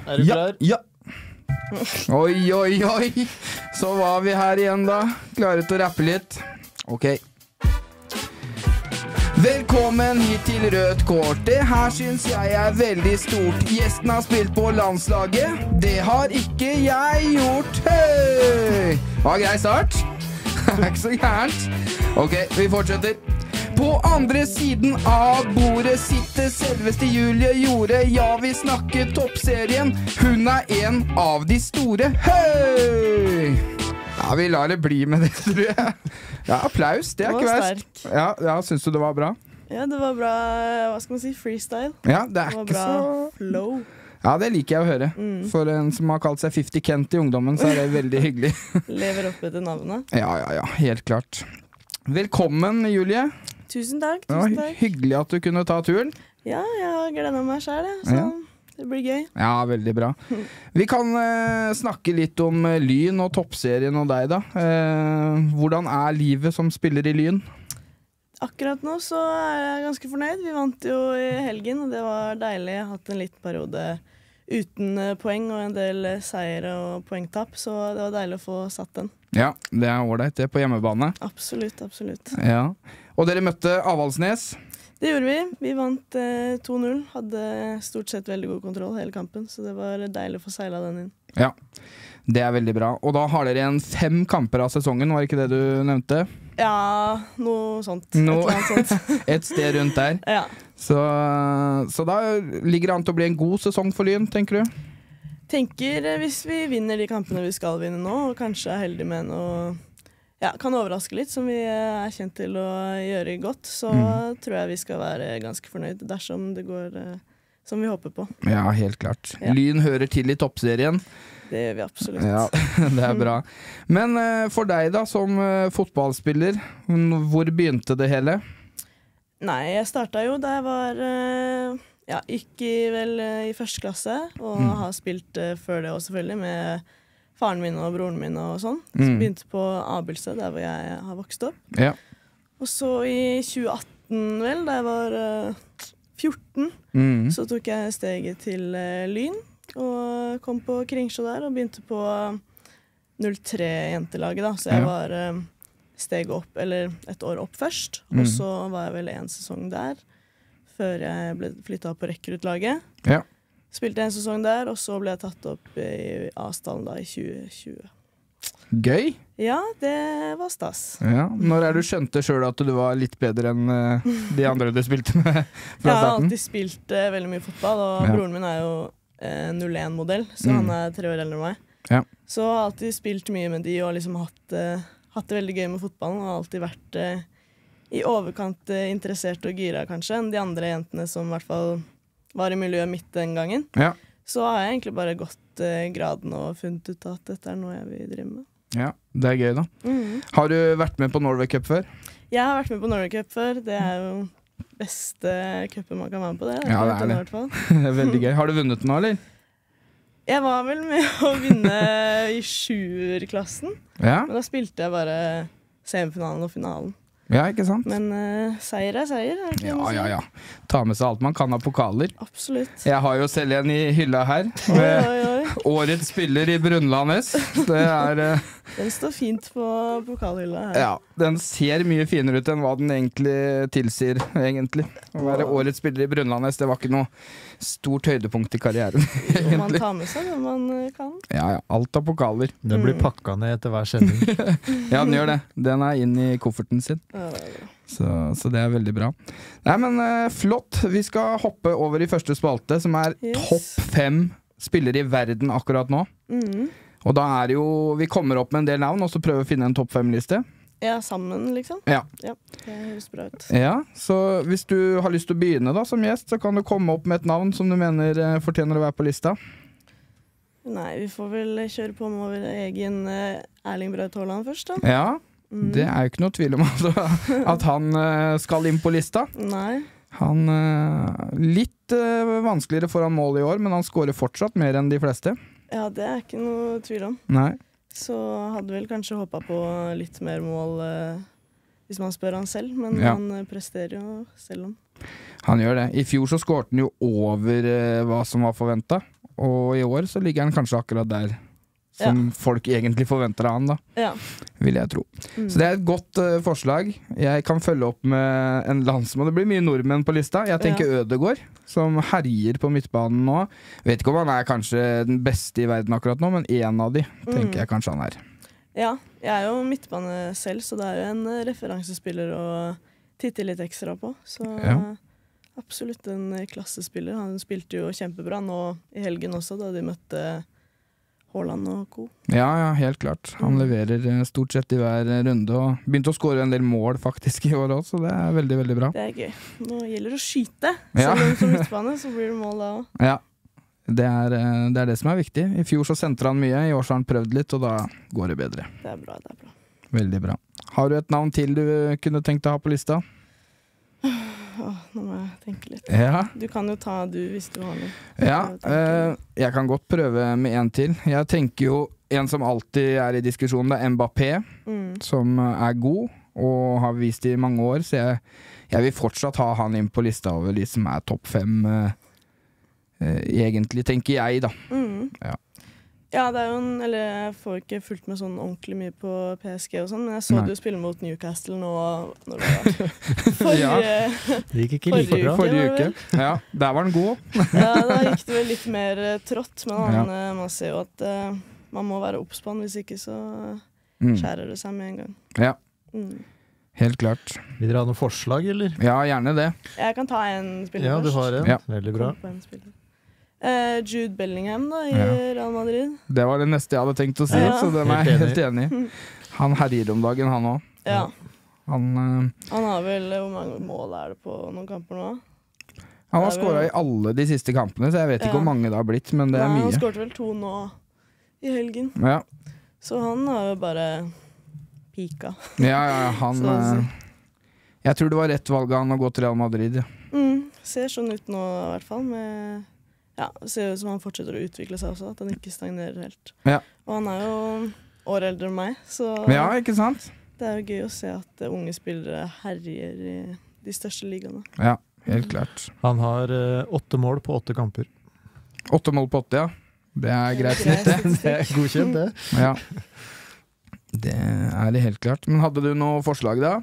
Er du klar? Ja. Oi, oi, oi. Så var vi her igjen da. Klare til å rappe litt. Ok. Velkommen hit til Rødt kort. Det her synes jeg er veldig stort. Gjesten har spilt på landslaget. Det har ikke jeg gjort. Hei! Var grei start? Det er ikke så gærent. Ok, vi fortsetter. På andre siden av bordet sitter selveste Julie Jorde. Ja, vi snakker toppserien. Hun er en av de store. Hei! Ja, vi lar det bli med det, tror jeg. Ja, applaus, det er ikke verst. Ja, synes du det var bra? Ja, det var bra, hva skal man si, freestyle. Ja, det er ikke så... flow. Ja, det liker jeg å høre. For en som har kalt seg 50 Kent i ungdommen, så er det veldig hyggelig. Lever opp etter navnet. Ja, helt klart. Velkommen, Julie. Tusen takk. Det var hyggelig at du kunne ta turen. Ja, jeg har gledet meg selv, så det blir gøy. Ja, veldig bra. Vi kan snakke litt om Lyn og toppserien og deg da. Hvordan er livet som spiller i Lyn? Akkurat nå så er jeg ganske fornøyd. Vi vant jo i helgen, og det var deilig. Jeg har hatt en liten periode uten poeng og en del seier og poengtapp, så det var deilig å få satt den. Ja, det er ordentlig. Det er på hjemmebane. Absolutt, absolutt. Ja. Og dere møtte Avaldsnes? Det gjorde vi. Vi vant 2-0. Hadde stort sett veldig god kontroll hele kampen, så det var deilig å få seila den inn. Ja, det er veldig bra. Og da har dere igjen 5 kamper av sesongen, var ikke det du nevnte? Ja, noe sånt. Et sted rundt der. Ja. Så da ligger det an til å bli en god sesong for Lyn, tenker du? Tenker hvis vi vinner de kampene vi skal vinne nå, og kanskje er heldig med noe, kan overraske litt, som vi er kjent til å gjøre godt, så tror jeg vi skal være ganske fornøyd dersom det går som vi håper på. Ja, helt klart. Ja. Lyn hører til i toppserien. Det gjør vi absolutt. Ja, det er bra. Men for deg da, som fotballspiller, hvor begynte det hele? Nei, jeg startet jo da jeg var... gikk vel i første klasse, og har spilt før det også selvfølgelig, med faren min og broren min og sånn. Så begynte på Abelsø, der hvor jeg har vokst opp. Ja. Og så i 2018 vel, da jeg var 14, så tok jeg steget til Lyn, og kom på Kringsjå der, og begynte på 03-jentelaget da, så jeg var steget opp, eller et år opp først, og så var jeg vel en sesong der, før jeg ble flyttet på rekruttlaget. Ja. Spilte en sesong der, og så ble jeg tatt opp i Asdalen da i 2020. Gøy! Ja, det var stas. Ja. Når er du skjønte selv at du var litt bedre enn de andre du spilte med fra starten? Jeg har alltid spilt veldig mye fotball, og broren min er jo 01-modell, så han er 3 år eldre enn meg. Ja. Så jeg har alltid spilt mye med de, og liksom hatt det veldig gøy med fotballen, og har alltid vært... i overkant interessert og gira kanskje enn de andre jentene som i hvert fall var i miljøet mitt den gangen. Ja. Så har jeg egentlig bare gått graden og funnet ut at dette er noe jeg vil drive med. Ja, det er gøy da. Har du vært med på Norway Cup før? Jeg har vært med på Norway Cup før. Det er jo beste cupen man kan være med på det. Ja, det er det. Det er veldig gøy. Har du vunnet nå, eller? Jeg var vel med å vinne i 7-klassen. Ja. Men da spilte jeg bare semifinalen og finalen. Ja, ikke sant? Men seier er seier. Ja. Ta med seg alt man kan av pokaler. Absolutt. Jeg har jo selv en i hylla her, med årets spiller i Brunlandes. Det er... Den står fint på pokalhylla her. Ja, den ser mye finere ut enn hva den egentlig tilsier, egentlig. Å være årets spiller i Brunlandes, det var ikke noe stort høydepunkt i karrieren. Man tar med seg det man kan. Ja, alt av pokaler. Den blir pakket ned etter hver sending. Ja, den gjør det. Den er inn i kofferten sin. Så det er veldig bra. Nei, men flott. Vi skal hoppe over i første spalte, som er topp 5 spillere i verden akkurat nå. Og da er jo, vi kommer opp med en del navn, og så prøver vi å finne en topp 5-liste. Ja, sammen liksom. Ja. Det høres bra ut. Ja, så hvis du har lyst til å begynne da som gjest, så kan du komme opp med et navn som du mener fortjener å være på lista. Nei, vi får vel kjøre på med vår egen Erling Braut Haaland først da. Ja, det er jo ikke noe tvil om at han skal inn på lista. Nei. Han litt vanskeligere foran mål i år, men han skårer fortsatt mer enn de fleste. Ja, det er ikke noe tvil om. Nei. Så hadde vel kanskje håpet på litt mer mål hvis man spør han selv, men han presterer jo selv om. Han gjør det. I fjor så skårte han jo over hva som var forventet. og i år så ligger han kanskje akkurat der som folk egentlig forventer av han da, vil jeg tro. Så det er et godt forslag. Jeg kan følge opp med en landsmann. Det blir mye nordmenn på lista. Jeg tenker Ødegaard, som herjer på midtbanen nå. Vet ikke om han er kanskje den beste i verden akkurat nå, men en av de tenker jeg kanskje han er. Ja, jeg er jo midtbane selv, så det er jo en referansespiller å titte litt ekstra på. Så absolutt en klassespiller. Han spilte jo kjempebra nå i helgen også, da de møtte Haaland og Co. Ja, helt klart. Han leverer stort sett i hver runde, og begynte å skåre en del mål faktisk i år også, så det er veldig, veldig bra. Det er gøy. Nå gjelder det å skyte. Selv om som midtbane, så blir det mål da også. Ja, det er det som er viktig. I fjor så sentrer han mye, i år så har han prøvd litt, og da går det bedre. Det er bra. Veldig bra. Har du et navn til du kunne tenkt å ha på lista? Nå må jeg tenke litt. Du kan jo ta hvis du har noe. Jeg kan godt prøve med en til. Jeg tenker jo en som alltid er i diskusjonen, det er Mbappé, som er god og har vist det i mange år, så jeg vil fortsatt ha han inn på lista over de som er topp 5 egentlig, tenker jeg da. Ja, det er jo eller jeg får ikke fulgt med sånn ordentlig mye på PSG og sånn, men jeg så du spille mot Newcastle nå, når det var det gikk ikke like bra. Forrige uke. Ja, der var den god. Ja, da gikk det vel litt mer trått, men man ser jo at man må være oppspann, hvis ikke så skjærer det seg med en gang. Ja, helt klart. Vil dere ha noen forslag, eller? Ja, gjerne det. Jeg kan ta en spiller først. Ja, du har en. Ja. Veldig bra. Jude Bellingham da, i Real Madrid. Det var det neste jeg hadde tenkt å si, så den er jeg helt enig i. Han herjer om dagen, han også. Ja. Han har vel, hvor mange mål er det på noen kamper nå? Han har skåret i alle de siste kampene, så jeg vet ikke hvor mange det har blitt, men det er mye. Han skåret vel 2 nå i helgen. Ja. Så han har jo bare pika. Ja, han jeg tror det var rett valg av han å gå til Real Madrid. Ser sånn ut nå i hvert fall, med det ser ut som han fortsetter å utvikle seg også, at han ikke stagnerer helt. Ja. Og han er jo år eldre enn meg, så ja, ikke sant? Det er jo gøy å se at unge spillere herjer i de største ligaene. Ja, helt klart. Han har 8 mål på 8 kamper. 8 mål på 8, ja. Det er greit snitt, det. Det er godkjent, det. Ja. Det er det helt klart. Men hadde du noe forslag da?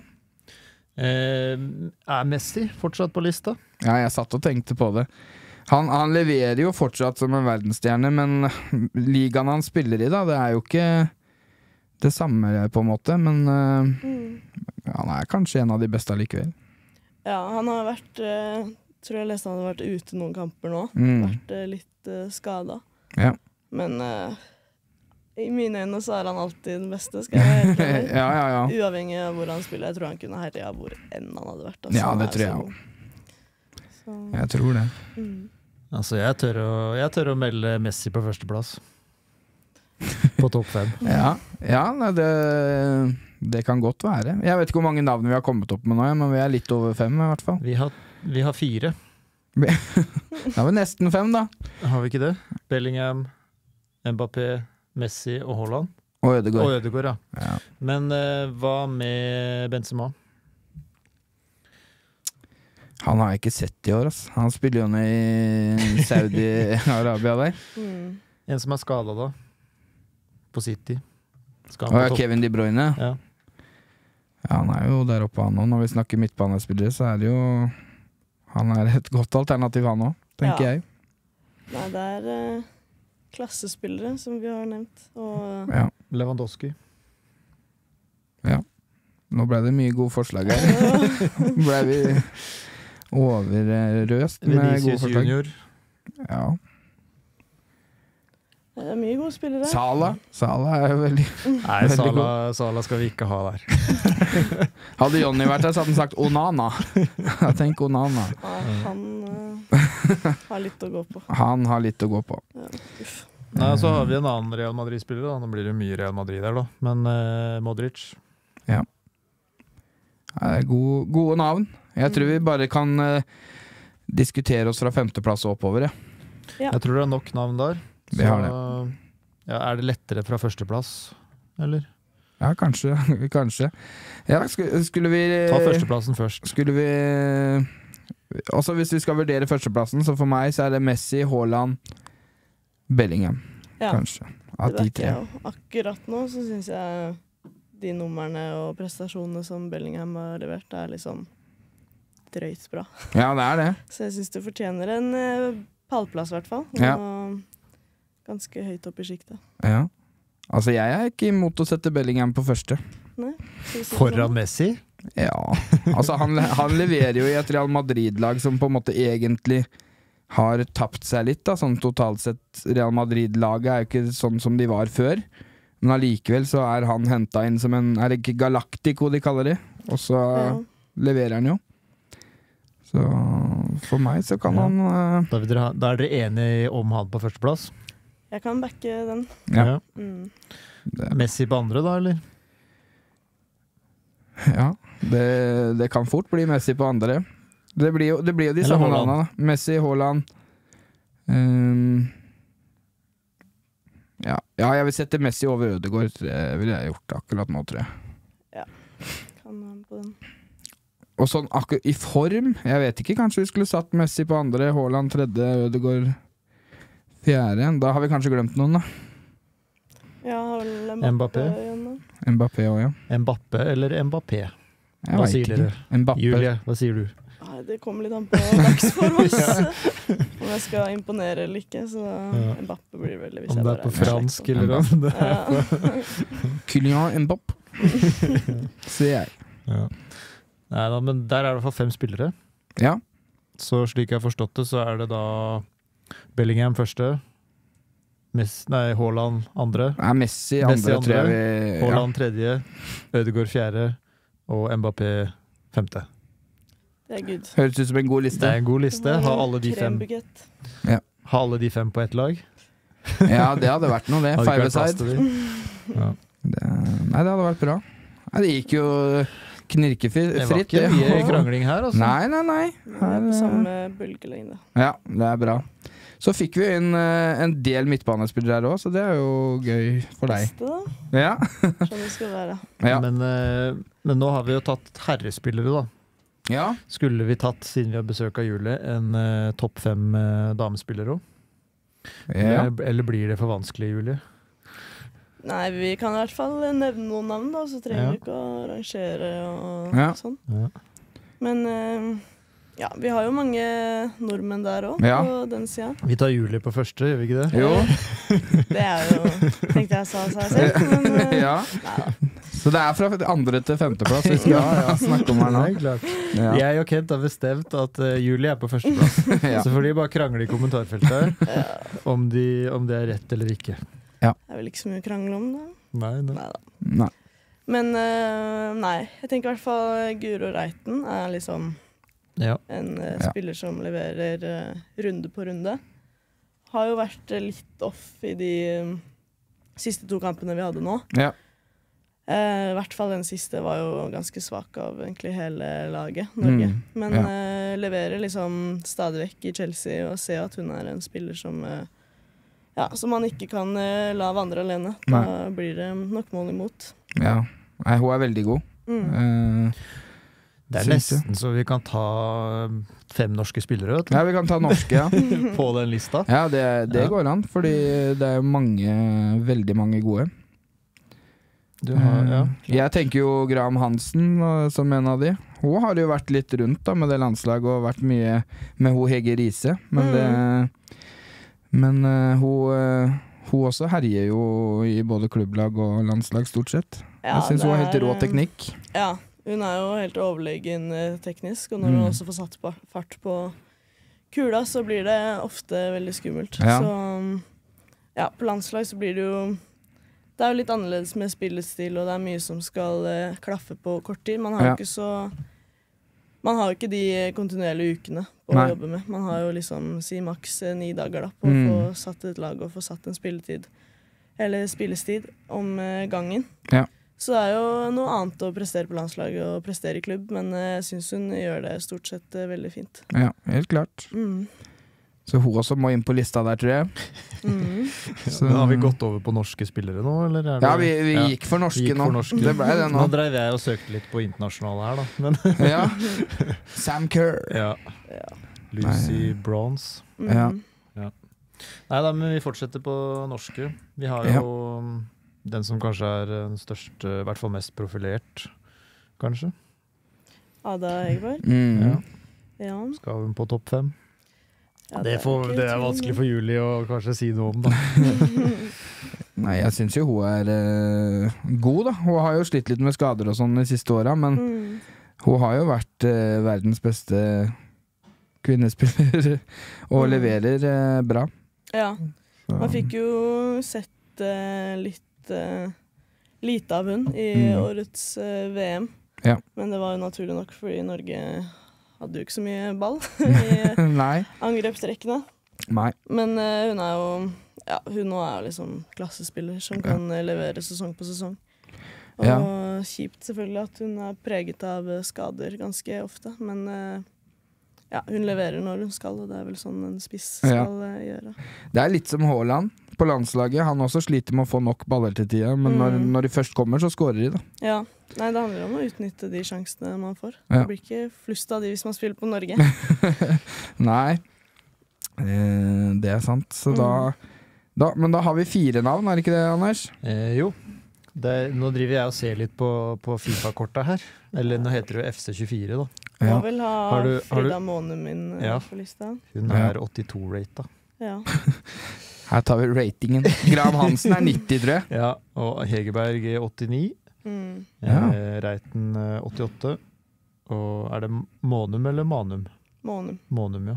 Er Messi fortsatt på lista? Ja, jeg satt og tenkte på det. Han leverer jo fortsatt som en verdensstjerne, men ligaen han spiller i da, det er jo ikke det samme på en måte, men han er kanskje en av de beste likevel. Ja, han har vært, tror jeg leste han hadde vært ute noen kamper nå, vært litt skadet. Ja. Men i mine øyne så er han alltid den beste, skal jeg være helt ærlig. Ja. Uavhengig av hvor han spiller, jeg tror han kunne herre hvor enn han hadde vært. Altså, ja, det tror jeg også. Jeg tror det. Altså, jeg tør å melde Messi på førsteplass. På topp 5. Ja, det kan godt være. Jeg vet ikke hvor mange navn vi har kommet opp med nå, men vi er litt over 5 i hvert fall. Vi har 4. Da er vi nesten 5 da. Har vi ikke det? Bellingham, Mbappé, Messi og Haaland. Og Ødegaard, ja. Men hva med Benzema? Han har jeg ikke sett i år, ass. Han spiller jo ned i Saudi-Arabia der. En som er skadet da, på City. Kevin De Bruyne. Ja, han er jo der oppe han også. Når vi snakker midtbanespillere, så er det jo han er et godt alternativ han også, tenker jeg. Nei, det er klassespillere som vi har nevnt. Og Lewandowski. Ja. Nå ble det mye gode forslag her. Ble vi overrøst med gode forslag. Junior. Ja. Det er mye gode spillere. Sala er jo veldig Nei, Sala skal vi ikke ha der. Hadde Johnny vært der, så hadde han sagt Onana. Jeg tenker Onana. Ja, han har litt å gå på. Han har litt å gå på. Ja, Nei, så har vi en annen Real Madrid-spiller da. Nå blir det mye Real Madrid der da. Men Modric. Ja. Gode navn. Jeg tror vi bare kan diskutere oss fra 5. plass og oppover. Ja. Jeg tror det er nok navn der. Vi har det. Ja, er det lettere fra 1. plass, eller? Ja, kanskje. Ja, skulle vi ta 1. plassen først. Skulle vi også hvis vi skal vurdere 1. plassen, så for meg så er det Messi, Haaland, Bellingham, Ja, kanskje. Av det de backer tre. jeg jo. Akkurat nå så synes jeg de numrene og prestasjonene som Bellingham har levert, er liksom drøyt bra. Ja, det er det. Så jeg synes du fortjener en pallplass i hvert fall. Ja. Og ganske høyt opp i skiktet. Ja. Altså, jeg er ikke imot å sette Bellingham på første. Nei, skal vi si det Foran sånn? Messi? Ja, altså han leverer jo i et Real Madrid-lag som på en måte egentlig har tapt seg litt da, sånn totalt sett. Real Madrid-laget er jo ikke sånn som de var før, men allikevel så er han hentet inn som en, er det ikke Galactico de kaller det? Og så leverer han jo. Så for meg så kan Ja. han Da er dere enige om han på førsteplass? Jeg kan backe den. Ja. Mm. Messi på andre da, eller? Ja, det kan fort bli Messi på andre. Det blir jo de Eller samme Haaland. navnene. Messi, Haaland. Ja, jeg vil sette Messi over Ødegaard. Det ville jeg gjort akkurat nå, tror jeg. Kan være med på den. Og sånn i form, jeg vet ikke, kanskje vi skulle satt Messi på andre, Haaland tredje, Ødegaard fjerde. Da har vi kanskje glemt noen, da. Ja, har vel Mbappé. Mbappé igjen da. Mbappé også, ja. Mbappé eller Mbappé? Jeg Hva vet sier ikke. dere? Mbappé. Julie, hva sier du? Nei, det kommer litt an på dagsform, ass. Om jeg skal imponere eller ikke, så Ja. Mbappé blir vel hvis Om jeg det bare er på slekt. fransk eller om det er Ja. Kylian Mbappé, sier jeg. ja. Nei da, men der er det i hvert fall 5 spillere. Ja, Så slik jeg har forstått det, så er det da Bellingham første, Haaland andre, er Messi Messi andre, andre, tror jeg vi... Ja. Haaland tredje, Ødegaard fjerde og Mbappé femte. Det er good. Høres ut som en god Det liste. er en god liste. Ha alle de 5, Krembukett. ha alle de 5 på ett lag. Ja, det hadde vært noe det. Hadde ikke Five vært plass aside. til de. Ja. Nei, det hadde vært bra. Nei, det gikk jo knirkefritt. Det var ikke mye krangling her, altså. Nei. Vi er på samme bølgelengde. Ja, det er bra. Så fikk vi inn en del midtbanespillere her også, så det er jo gøy for deg. Beste, da. Ja. Sånn det skal være. Ja. Men nå har vi jo tatt herrespillere, da. Ja. Skulle vi tatt, siden vi har besøk av Julie, en topp 5 damespillere òg? Ja. Eller blir det for vanskelig, Julie? Nei, vi kan i hvert fall nevne noen navn, da, så trenger Ja. vi ikke å rangere og Ja. sånn. Ja. Men ja, vi har jo mange nordmenn der òg, Ja. på den sida. Vi tar Julie på første, gjør vi ikke det? Jo. Det er jo Tenkte jeg sa seg selv, men Ja. neida. Så det er fra andre til femteplass vi skal snakke om her nå. Nei, klart. Ja. Jeg og Kent har bestemt at Julie er på førsteplass. Ja. Så får de bare krangle i kommentarfeltet her om det er rett eller ikke. Det er vel ikke så mye å krangle om, da. Nei, nei. Neida. Nei. Men nei, jeg tenker i hvert fall Guro Reiten er liksom Ja. en Ja. spiller som leverer runde på runde. Har jo vært litt off i de siste 2 kampene vi hadde nå. Ja. I hvert fall den siste var jo ganske svak av egentlig hele laget, Norge. Men leverer liksom stadig vekk i Chelsea, og ser at hun er en spiller som som man ikke kan la vandre alene. Da blir det nok mål imot. Ja. Nei, hun er veldig god. Det er Syns nesten så vi kan ta 5 norske spillere, vet du, Ja, vi kan ta norske, ja. på den lista. Ja, det Ja. går an, fordi det er jo veldig mange gode. Du har, ja. Jeg tenker jo Graham Hansen som en av de. Hun har jo vært litt rundt da med det landslaget og vært mye med hun Hege Riise. Men hun også herjer jo i både klubblag og landslag stort sett. Ja, Jeg syns hun har helt det rå er, teknikk. Ja, hun er jo helt overlegen teknisk, og når hun også får satt fart på kula, så blir det ofte veldig skummelt. Ja. Så på landslag så blir det jo Det er jo litt annerledes med spillestil, og det er mye som skal klaffe på kort tid. Man har jo ikke de kontinuerlige ukene på å jobbe med. Man har jo liksom si maks 9 dager da, på å få satt et lag og få satt en spilletid eller spillestid om gangen. Ja. Så det er jo noe annet å prestere på landslaget og prestere i klubb, men jeg syns hun gjør det stort sett veldig fint. Ja, helt klart. Så hun også må inn på lista der, tror jeg. Så, har vi gått over på norske spillere nå, eller? Er det, Ja, vi gikk for norske gikk nå. for norske. Det ble det nå. Nå drev jeg og søkte litt på internasjonale her, da. Men, Ja. Sam Kerr. ja. Lucy Bronze. Ja. Neida, men vi fortsetter på norske. Vi har jo den som kanskje den største, I hvert fall mest profilert, kanskje. Ada Egeberg. Ja. Skal hun på topp 5? Ja, det er vanskelig for Julie å kanskje si noe om, da. Nei, jeg synes jo hun god, da. Hun har jo slitt litt med skader og sånn de siste årene, men hun har jo vært verdens beste kvinnespiller og leverer bra. Ja, man fikk jo sett lite av hun I årets VM. Ja. Men det var jo naturlig nok, fordi Norge hadde jo ikke så mye ball I angrepstrekkene. Nei. Men hun jo hun nå jo liksom klassespiller som kan levere sesong på sesong. Og kjipt selvfølgelig at hun preget av skader ganske ofte, men hun leverer når hun skal, og det vel sånn en spiss skal gjøre. Det litt som Haaland på landslaget. Han også sliter med å få nok baller til tida, men når de først kommer, så skårer de, da. Ja, nei, det handler om å utnytte de sjansene man får. Det blir ikke flust av de hvis man spiller på Norge. Nei, det sant. Så men da har vi 4 navn, det ikke det, Anders? Jo. Nå driver jeg og ser litt på FIFA-kortet her. Eller nå heter det jo FC24, da. Må vel ha Frida Månum min på lista. Hun 82-rata. Ja. Her tar vi ratingen. Graham Hansen 90, tror jeg. Ja, og Hegerberg 89. Reiten 88. Og det Månum eller Manum? Månum. Månum, ja.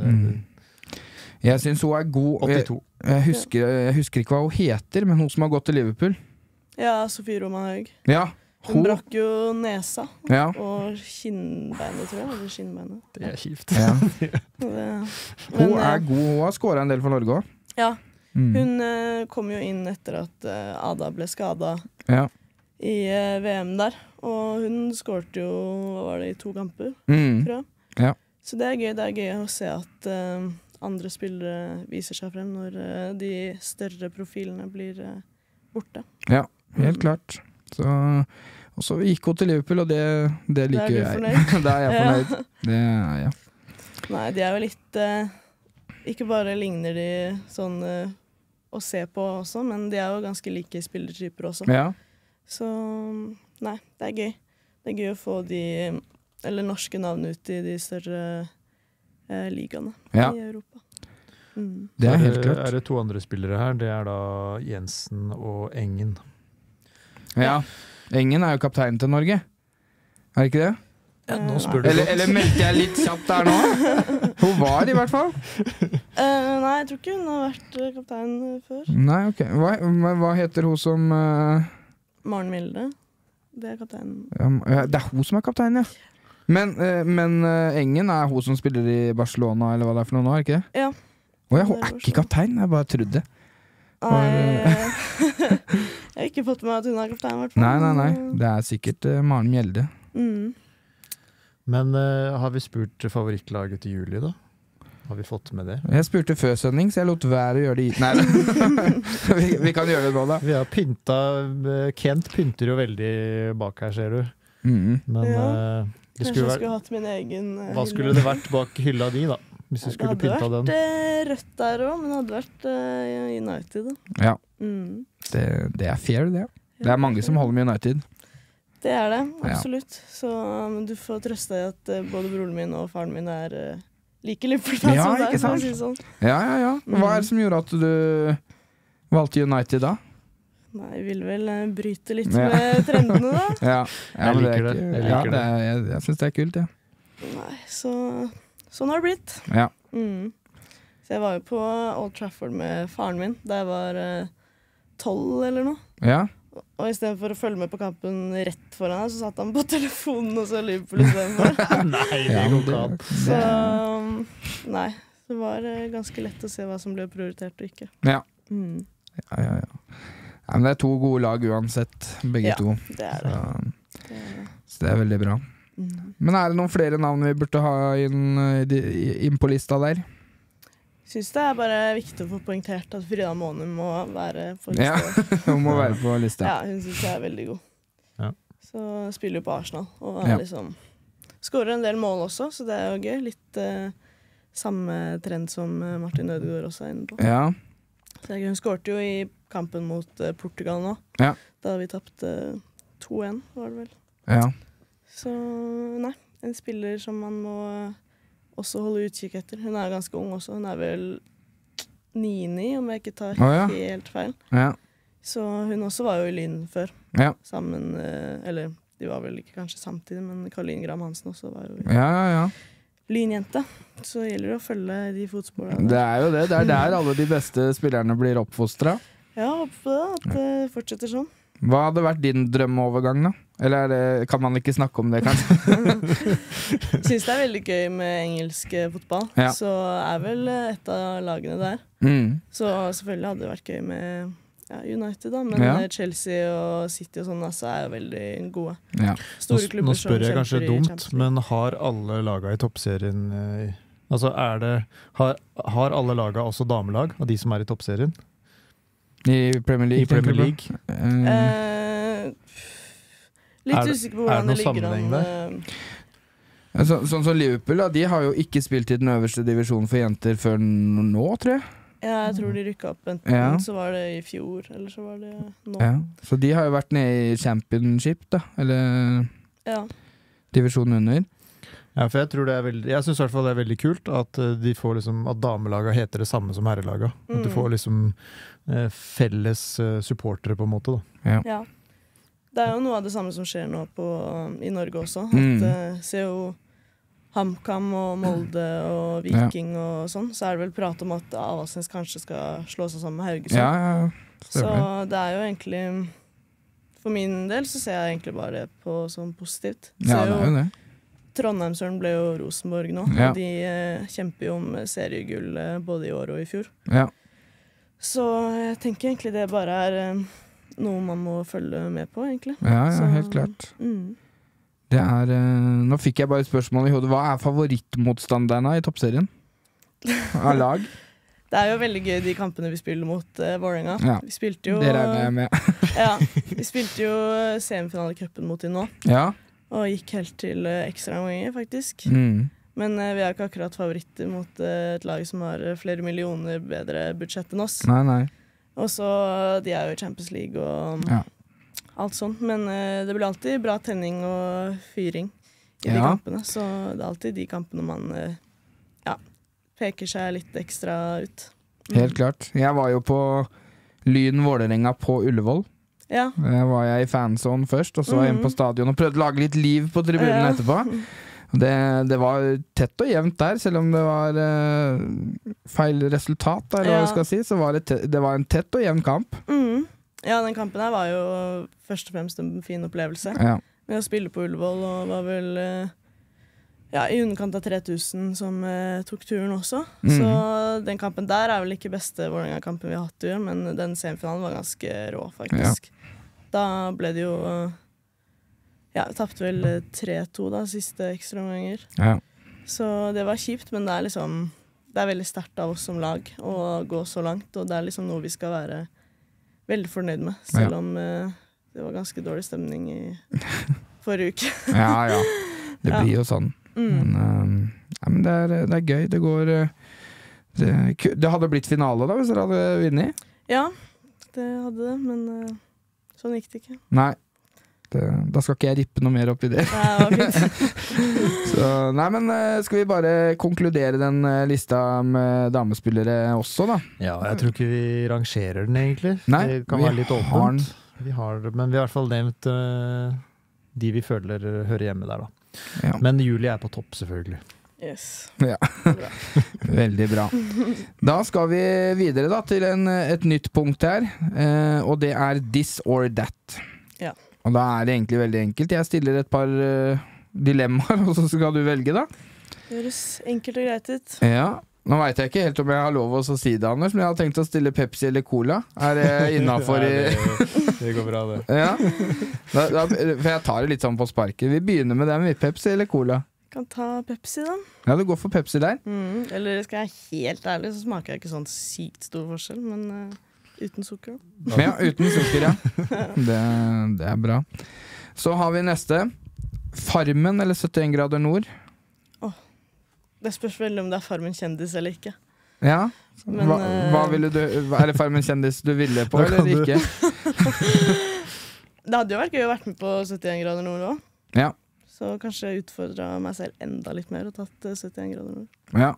Jeg synes hun god. 82. Jeg husker ikke hva hun heter, men hun som har gått til Liverpool. Ja, Sofie Roman Haug. Ja. Hun brakk jo nesa og kinnbeinet, tror jeg. Eller skinnbeinet. Det kjipt. Ja. Hun god. Hun har skåret en del for Norge også. Ja. Hun kom jo inn etter at Ada ble skadet I VM der. Og hun skåret jo, hva var det, I 2 kamper, tror jeg. Ja. Så det gøy. Det gøy å se at andre spillere viser seg frem når de større profilene blir borte. Ja, helt klart. Og så gikk hun til Liverpool, og det liker jeg. Da jeg fornøyd. Det jeg. Nei, de jo litt ikke bare ligner de sånn å se på også, men de jo ganske like spillertyper også. Ja. Så nei, det gøy. Det gøy å få eller norske navn ut I de større ligaene I Europa. Det helt klart. Det 2 andre spillere her, det da Jensen og Engen. Ja, Engen jo kapteinen til Norge. Det ikke det? Ja, nå spør du eller meldte jeg litt kjapt der nå? Hun var I hvert fall. Nei, jeg tror ikke hun har vært kaptein før. Nei, ok. Hva heter hun som... Maren Milde. Det kapteinen. Det hun som kaptein, ja. Men Engen hun som spiller I Barcelona, eller hva det for noe nå, ikke det? Ja. Hun ikke kaptein, jeg bare trodde. Jeg har ikke fått med at hun kaptein, hvert fall. Nei. Det sikkert Maren Mjelde. Men har vi spurt favorittlaget til Julie, da? Har vi fått med det? Jeg spurte før sending, så jeg lot være å gjøre det Nei, vi kan gjøre det nå, da. Vi har Kent pynter jo veldig bak her, ser du. Men kanskje jeg skulle hatt min egen hva skulle det vært bak hylla di, da? Hvis du skulle pynta den. Det hadde vært rødt der også, men det hadde vært United, da. Ja, det fair, det. Det mange som holder med United. Det det, absolutt. Så du får trøste deg at både broren min og faren min like Liverpool-fans som deg, for å si sånn. Ja. Hva det som gjorde at du valgte United da? Nei, jeg vil vel bryte litt med trendene da. Jeg liker det. Jeg synes det kult, ja. Nei, sånn har det blitt. Ja. Så jeg var jo på Old Trafford med faren min da jeg var 12 eller noe. Ja. Og I stedet for å følge med på kampen rett foran her, så satt han på telefonen og så Liverpool I stedet for. Nei, det går ikke an. Så nei, det var ganske lett å se hva som ble prioritert og ikke. Ja. Ja, men det 2 gode lag uansett, begge to. Ja, det Så det veldig bra. Men det noen flere navn vi burde ha inn på lista der? Jeg synes det bare viktig å få poengtert at Frida Månum må være på lista. Ja, hun må være på lista. Ja, hun synes jeg veldig god. Ja. Så spiller jo på Arsenal, og liksom skårer en del mål også, så det jo gøy. Litt samme trend som Martin Ødegaard også inne på. Ja. Så hun skårte jo i kampen mot Portugal nå. Ja. Da vi tapte 2-1, var det vel. Ja. Så nei, en spiller som man må også holde utkikk etter. Hun er ganske ung også. Hun er vel 9-9, om jeg ikke tar helt feil. Ja. Så hun også var jo i Lyn før. Ja. Sammen, eller de var vel ikke kanskje samtidig, men Caroline Graham Hansen også var jo Ja. Lynjente. Så gjelder det å følge de fotsporene. Det er jo det. Det er der alle de beste spillerne blir oppfostret. Ja, håper på det, at det fortsetter sånn. Hva hadde vært din drømmeovergang da? Eller kan man ikke snakke om det, kanskje? Synes det er veldig gøy med engelsk fotball. Ja. Så er vel et av lagene der. Så selvfølgelig hadde det vært gøy med United da, men Chelsea og City og sånn altså, er jo veldig gode. Ja. Store klubber. Nå spør jeg kanskje dumt, men har alle laga i toppserien altså har alle laga også damelag av de som er i toppserien? I Premier League? Litt usikker på hvordan det ligger an. Sånn som Liverpool, da, de har jo ikke spilt i den øverste divisjonen for jenter før nå, tror jeg. Ja, jeg tror de rykket opp enten så var det i fjor, eller så var det nå. Ja, så de har jo vært nede i championship, da, eller divisjonen under. Ja, for jeg tror det er veldig, jeg synes i hvert fall det er veldig kult at de får liksom, at damelaga heter det samme som herrelaga. At du får liksom felles supportere på en måte, da. Ja. Det er jo noe av det samme som skjer nå i Norge også. At ser jo HamKam og Molde og Viking og sånn, så er det vel prat om at Avaldsnes kanskje skal slå seg sammen med Haugesund. Ja. Så det er jo egentlig, for min del så ser jeg egentlig bare på som positivt. Ja, det er jo det. Trondheimsøren ble jo Rosenborg nå, og de kjemper jo om seriegull både i år og i fjor. Ja. Så jeg tenker egentlig det bare er noe man må følge med på, egentlig. Ja, helt klart. Det er, nå fikk jeg bare et spørsmål i hodet. Hva er favorittmotstanderne i toppserien? Av lag? Det er jo veldig gøy de kampene vi spiller mot Vålerenga. Ja, vi spilte jo, det regner jeg med. Vi spilte jo semifinalecupen mot de nå. Ja. Og gikk helt til ekstraomganger, faktisk. Men vi er ikke akkurat favoritter mot et lag som har flere millioner bedre budsjett enn oss. Nei. Og så, de er jo i Champions League og alt sånt, men det blir alltid bra tenning og fyring i de kampene, så det er alltid de kampene man peker seg litt ekstra ut. Helt klart. Jeg var jo på Lyn Vålerenga på Ullevål. Ja. Der var jeg i fanzone først, og så var jeg på stadion og prøvde å lage litt liv på tribunen etterpå. Det var tett og jevnt der, selv om det var feil resultat der, hva vi skal si, så var det var en tett og jevn kamp. Ja, den kampen her var jo først og fremst en fin opplevelse. Med å spille på Ullevål, og var vel i underkant av 3000 som tok turen også. Så den kampen der er vel ikke beste Vålerenga-kampen vi har hatt i år, men den semifinalen var ganske rå, faktisk. Da ble det jo tappte vel 3-2 da, siste ekstraomganger. Så det var kjipt, men det er liksom det er veldig sterkt av oss som lag å gå så langt, og det er liksom noe vi skal være veldig fornøyd med, selv om det var ganske dårlig stemning i forrige uke. Ja. Det blir jo sånn. Men det er gøy. Det går det hadde blitt finale da, hvis dere hadde vunnet? Ja, det hadde det, men sånn gikk det ikke. Nei. Da skal ikke jeg rippe noe mer opp i det. Så, nei, men skal vi bare konkludere den lista med damespillere også, da? Ja, jeg tror ikke vi rangerer den egentlig. Nei, det kan være litt åpent. Men vi har i hvert fall nevnt de vi føler hører hjemme der, da. Ja. Men Julie er på topp, selvfølgelig. Yes. Ja. Veldig bra. Da skal vi videre da, til et nytt punkt her, og det er this or that. Ja. Og da er det egentlig veldig enkelt. Jeg stiller et par dilemmaer, og så skal du velge da. Det høres enkelt og greit ut. Ja. Nå vet jeg ikke helt om jeg har lov å si det, Anders, men jeg har tenkt å stille Pepsi eller Cola. Er det innenfor det går bra, det. Ja. For jeg tar det litt sånn på sparket. Vi begynner med det med Pepsi eller Cola. Kan ta Pepsi da. Ja, du går for Pepsi der. Eller skal jeg helt ærlig, så smaker jeg ikke sånn sykt stor forskjell, men uten sukker. Ja, uten sukker, ja. Det er bra. Så har vi neste. Farmen eller 71 grader nord? Det spørs veldig om det Farmen kjendis eller ikke. Ja, Men, hva ville du, er det Farmen kjendis du ville på, eller ikke? Det hadde jo vært gøy å vært med på 71 grader nord også. Ja. Så kanskje jeg utfordret meg selv enda litt mer og tatt 71 grader nord. Ja,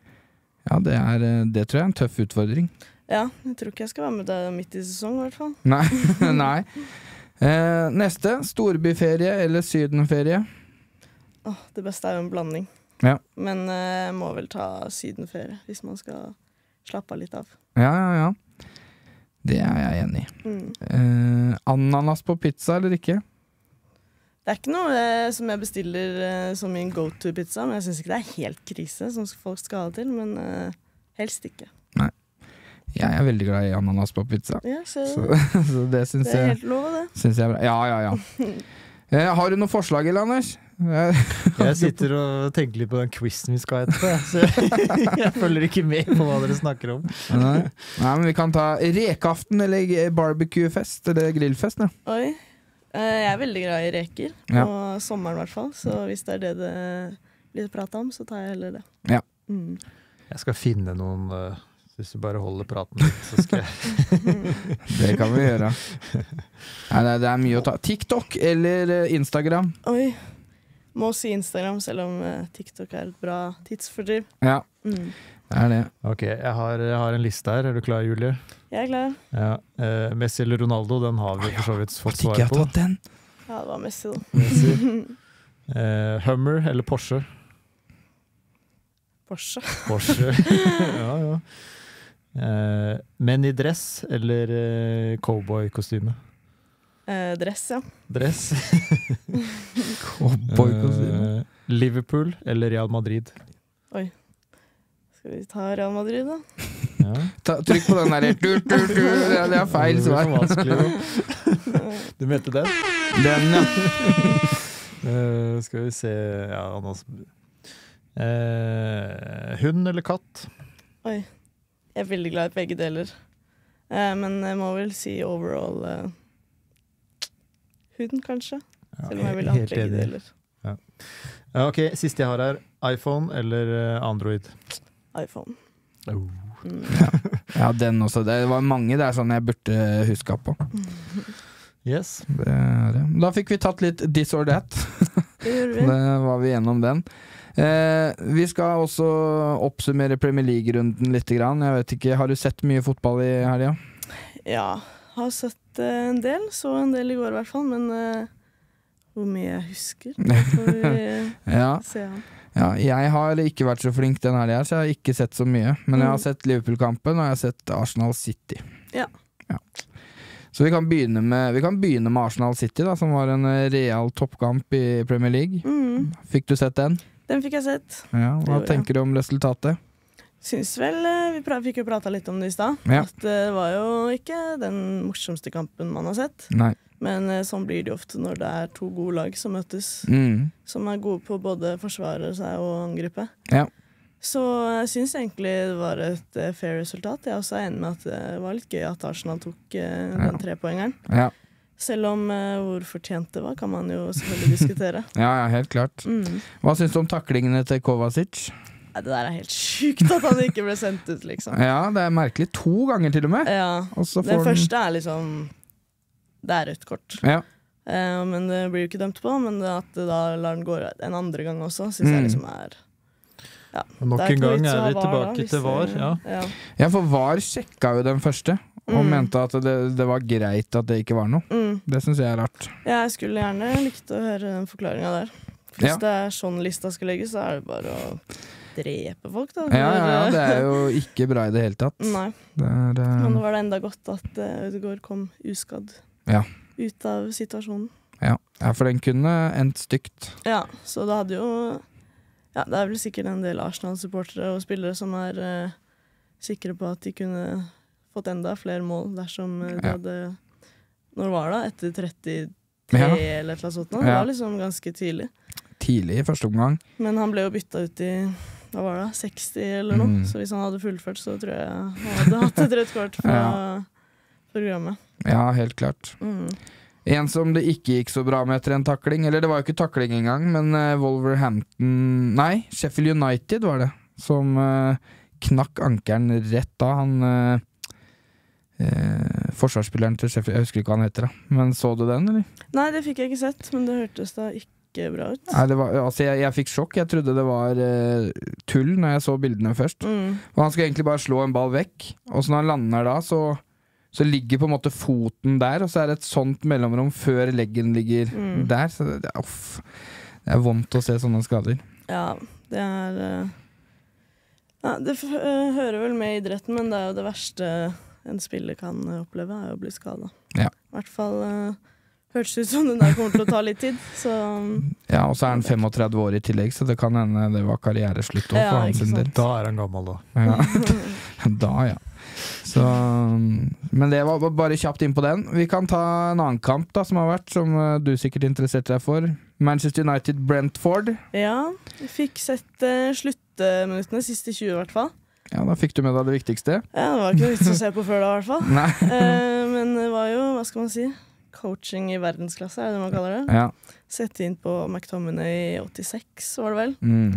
det tror jeg er en tøff utfordring. Ja, jeg tror ikke jeg skal være med deg midt i sesong i hvert fall. Nei, nei. Neste, storbyferie eller sydenferie? Det beste er jo en blanding. Ja. Men jeg må vel ta sydenferie hvis man skal slappe av litt av. Ja. Det er jeg enig i. Ananas på pizza eller ikke? Det er ikke noe som jeg bestiller som min go-to-pizza, men jeg synes ikke det er helt krise som folk skal ha til, men helst ikke. Nei. Jeg er veldig glad i ananas på pizza. Ja, så det synes det er helt lov det. Synes jeg er bra. Ja. Har du noe forslag, eller, Anders? Jeg sitter og tenker litt på den quizen vi skal etterpå, så jeg følger ikke med på hva dere snakker om. Nei, men vi kan ta rekeaften eller barbecuefest eller grillfest. Ja. Oi, jeg er veldig glad i reker, på sommeren i hvert fall, så hvis det er det blir pratet om, så tar jeg heller det. Ja. Jeg skal finne noen... Hvis du bare holder praten litt, så skal jeg... Det kan vi gjøre. Nei, det er mye å ta. TikTok eller Instagram? Oi, må si Instagram, selv om TikTok er et bra tidsfordriv. Ja, det er det. Ok, jeg har en liste her. Er du klar, Julie? Jeg er klar. Ja, Messi eller Ronaldo, den har vi for så vidt fått svar på. Ikke jeg har tatt den. Ja, det var Messi da. Messi. Hummer eller Porsche? Porsche. Ja. Menn i dress eller cowboy-kostyme? Dress, ja. Dress. Cowboy-kostyme. Liverpool eller Real Madrid? Oi. Skal vi ta Real Madrid, da? Ja. Trykk på den der. Ja, det er feil svar. Du mente den? Den, ja. Skal vi se... Ja, Anders. Hund eller katt? Oi. Jeg er veldig glad i begge deler. Men jeg må vel si overall hund, kanskje. Selv om jeg ville hatt begge deler. Ja. Ok, siste jeg har her. iPhone eller Android? iPhone. Ja, den også. Det var mange der sånn jeg burde huske på. Yes. Da fikk vi tatt litt this or that. Det gjorde vi. Det var vi gjennom den. Vi skal også oppsummere Premier League-runden litt grann. Jeg vet ikke, har du sett mye fotball i helga? Ja, har sett en del. Så en del i går i hvert fall, men hvor mye jeg husker, det får vi se an. Ja, jeg har ikke vært så flink den helga, så jeg har ikke sett så mye. Men jeg har sett Liverpool-kampen, og jeg har sett Arsenal City. Ja. Så vi kan begynne med Arsenal City, da, som var en real toppkamp i Premier League. Fikk du sett den? Den fikk jeg sett. Ja, hva tenker du om resultatet? Syns vel, vi fikk jo prata litt om det i stad, at det var jo ikke den morsomste kampen man har sett. Nei. Men sånn blir det jo ofte når det er to gode lag som møtes, som er gode på både forsvare seg og angripe. Ja. Så jeg syns egentlig det var et fair resultat. Jeg er også enig med at det var litt gøy at Arsenal tok den 3-poengeren. Ja. Selv om hvor fortjent det var, kan man jo selvfølgelig diskutere. Ja, helt klart. Hva syns du om taklingene til Kovacic? Det der er helt sykt at han ikke ble sendt ut, liksom. Ja, det er merkelig. 2 ganger til og med. Ja, den første er liksom... Det er rødt kort. Ja. Men det blir jo ikke dømt på, men at da lar den gå en andre gang også, synes jeg liksom er... Ja, nok en gang er vi tilbake til VAR. Ja, for VAR sjekka jo den første og mente at det var greit at det ikke var noe. Det synes jeg er rart. Ja, jeg skulle gjerne likt å høre den forklaringen der. Hvis det er sånn lista skal legges, så er det bare å drepe folk da. Ja, det er jo ikke bra i det hele tatt. Nei, men det var det enda godt at Ødegaard kom uskadd ut av situasjonen. Ja, for den kunne endt stygt. Ja, så det hadde jo... Ja, det er vel sikkert en del Arsenal-supportere og spillere som er sikre på at de kunne fått enda flere mål dersom de hadde... Når var det? Etter 33 eller et eller annet sånt. Det var liksom ganske tidlig. Tidlig i første omgang. Men han ble jo byttet ut i, hva var det, 60 eller noe. Så hvis han hadde fullført, så tror jeg han hadde hatt et rødt kort fra programmet. Ja, helt klart. En som det ikke gikk så bra med etter en takling, eller det var jo ikke takling engang, men Wolverhampton, nei, Sheffield United var det, som knakk ankeren rett da. Han forsvarsspilleren til Sheffield, jeg husker ikke hva han heter da, men så du den, eller? Nei, det fikk jeg ikke sett, men det hørtes da ikke bra ut. Nei, det var, altså jeg fikk sjokk, jeg trodde det var tull når jeg så bildene først. Og han skal egentlig bare slå en ball vekk, og så når han lander da, så ligger på en måte foten der, og så er det et sånt mellomrom før leggen ligger der, så det er vondt å se sånne skader. Ja, det er... Ja, det hører vel med i idretten, men det er jo det verste en spiller kan oppleve, er å bli skadet. Ja. I hvert fall hørtes ut som den der kommer til å ta litt tid. Så. Ja, og så er han 35 år i tillegg, så det kan hende det var karriereslutt også for hans del. Da er han gammel da. Ja. Da, ja. Så, men det var bare kjapt inn på den. Vi kan ta en annen kamp da, som har vært, som du sikkert interesserte deg for. Manchester United-Brentford. Ja, jeg fikk sett sluttminuttene, siste 20 i hvert fall. Ja, da fikk du med deg det viktigste. Ja, det var ikke noe vits å se på før da i hvert fall. Men det var jo, hva skal man si, coaching i verdensklasse, er det man kaller det. Ja. Sett inn på McTominay i 86, var det vel.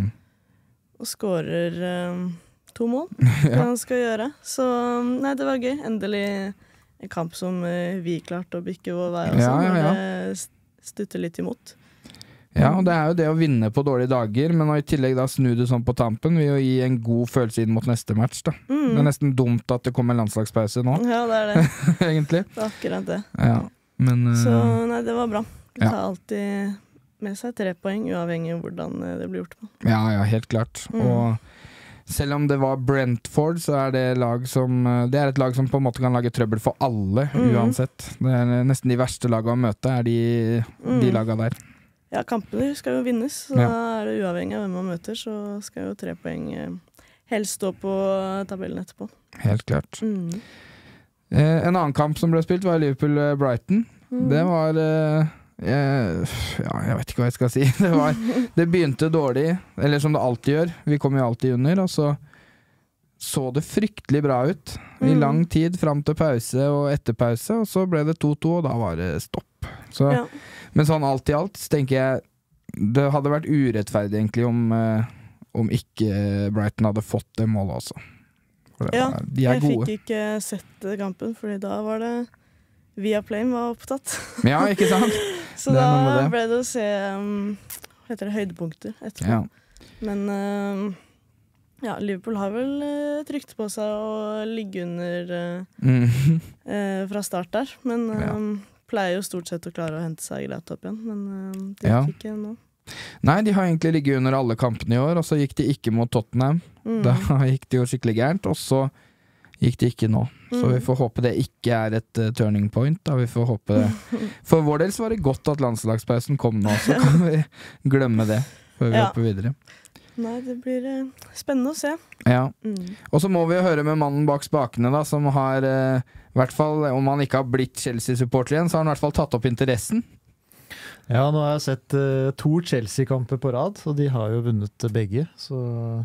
Og skårer 2 mål, det han skal gjøre. Så nei, det var gøy. Endelig en kamp som vi klarte å bikke vår vei også, når det stutter litt imot. Ja, og det er jo det å vinne på dårlige dager, men i tillegg da snu det sånn på tampen vil jo gi en god følelse inn mot neste match da. Det er nesten dumt at det kommer en landslagspause nå. Ja, det er det. Egentlig. Det er akkurat det. Ja, men, så nei, det var bra. Det tar alltid med seg 3 poeng, uavhengig av hvordan det blir gjort på. Ja, helt klart. Og selv om det var Brentford, så er det det er et lag som på en måte kan lage trøbbel for alle, uansett. Det er nesten de verste lagene å møte, er de lagene der. Ja, kampene skal jo vinnes, så da er det uavhengig av hvem man møter, så skal jo 3 poeng helst stå på tabellen etterpå. Helt klart. En annen kamp som ble spilt var Liverpool-Brighton. Det var, jeg vet ikke hva jeg skal si, det begynte dårlig, eller som det alltid gjør, vi kom jo alltid under, og så det fryktelig bra ut i lang tid, frem til pause og etter pause, og så ble det 2-2, og da var det stopp. Så, men sånn alt i alt, så tenker jeg det hadde vært urettferdig egentlig om ikke Brighton hadde fått det målet også. De er gode. Jeg fikk ikke sett kampen, fordi da var det Viaplay var opptatt. Ja, ikke sant? Så da ble det å se heter det høydepunkter etterpå. Ja. Men Liverpool har vel trykt på seg å ligge under fra start der, men pleier jo stort sett å klare å hente seg greit opp igjen, men det gikk ikke nå. Nei, de har egentlig ligget under alle kampene i år, og så gikk de ikke mot Tottenham. Da gikk de jo skikkelig gærent, og så gikk det ikke nå. Så vi får håpe det ikke er et turning point, da. Vi får håpe det. For vår del så var det godt at landslagspausen kom nå, så kan vi glemme det før vi hopper videre. Nei, det blir spennende å se. Ja. Og så må vi jo høre med mannen bak spakene da, som har, i hvert fall, om han ikke har blitt Chelsea-supporter igjen, så har han i hvert fall tatt opp interessen. Ja, nå har jeg sett 2 Chelsea-kamper på rad, og de har jo vunnet begge, så